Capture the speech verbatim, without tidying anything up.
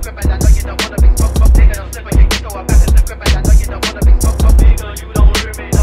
crib and I know you don't wanna be spoke up. Nigga, don't slip on your ego, I'm back in the crib and I know you don't wanna be spoke up. Nigga, you don't hear me.